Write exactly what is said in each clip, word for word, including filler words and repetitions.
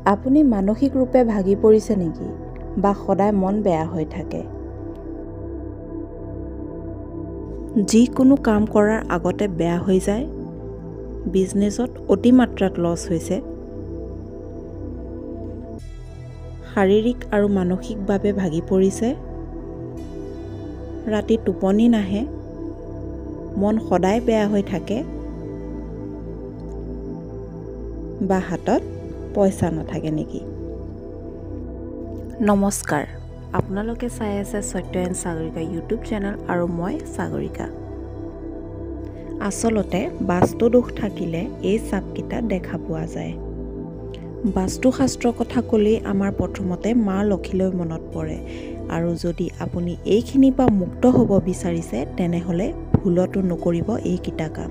আপুনি মানসিক ৰূপে ভাগি পৰিছে নেকি বা সদায় মন বেয়া হৈ থাকে? যিকোনো কাম কৰাৰ আগতে বেয়া হৈ যায়, বিজনেছত অতিমাত্ৰাত লছ হৈছে, শাৰীৰিক আৰু মানসিকভাৱে ভাগি পৰিছে, ৰাতি টোপনি নাহে, মন সদায় বেয়া হৈ থাকে, বা হাতত পইচা নাথাকে নেকি? নমস্কাৰ, আপোনালোকে চাই আছে সত্য এণ্ড সাগৰিকা ইউটিউব চেনেল আৰু মই সাগৰিকা। আচলতে বাস্তু দোষ থাকিলে এই চাপকেইটা দেখা পোৱা যায়। বাস্তুশাস্ত্ৰৰ কথা ক'লেই আমাৰ প্ৰথমতে মা লক্ষীলৈ মনত পৰে, আৰু যদি আপুনি এইখিনিৰ পৰা মুক্ত হ'ব বিচাৰিছে তেনেহ'লে ভুলতো নকৰিব এইকেইটা কাম।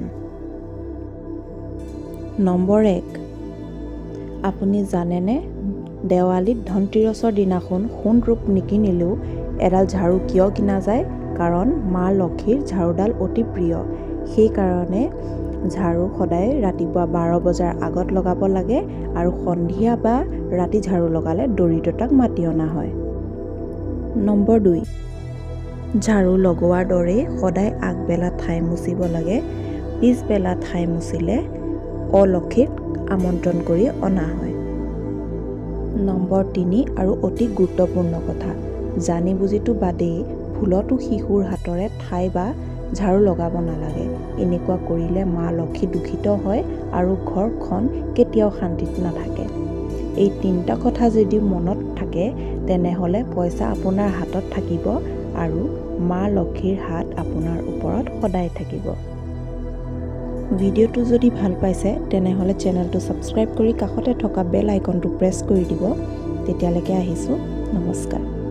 নম্বৰ এক, আপুনি জানেনে দেৱালীত ধনতেৰছৰ দিনাখন সোণ ৰূপ নিকিনিলেও এডাল ঝাৰু কিয় কিনা যায়? কাৰণ মা লক্ষীৰ ঝাৰুডাল অতি প্ৰিয়। সেইকাৰণে ঝাৰু সদায় ৰাতিপুৱা বাৰ বজাৰ আগত লগাব লাগে, আৰু সন্ধিয়া বা ৰাতি ঝাৰু লগালে দৰিদ্ৰতাক মাতি অনা হয়। নম্বৰ দুই, ঝাৰু লগোৱাৰ দৰেই সদায় আগবেলা ঠাই মুচিব লাগে, পিছবেলা ঠাই মুচিলে অলক্ষীক আমন্ত্ৰণ কৰি অনা হয়। নম্বৰ তিনি আৰু অতি গুৰুত্বপূৰ্ণ কথা, জানি বুজিটো বাদেই ভুলতো শিশুৰ হাতৰে ঠাই বা ঝাৰু লগাব নালাগে। এনেকুৱা কৰিলে মা লক্ষী দূষিত হয় আৰু ঘৰখন কেতিয়াও শান্তিত নাথাকে। এই তিনিটা কথা যদি মনত থাকে তেনেহ'লে পইচা আপোনাৰ হাতত থাকিব আৰু মা লক্ষীৰ হাত আপোনাৰ ওপৰত সদায় থাকিব। ভিডিঅ'টো যদি ভাল পাইছে তেনেহ'লে চেনেলটো ছাবস্ক্ৰাইব কৰি কাষতে থকা বেল আইকনটো প্ৰেছ কৰি দিব। তেতিয়ালৈকে আহিছোঁ, নমস্কাৰ।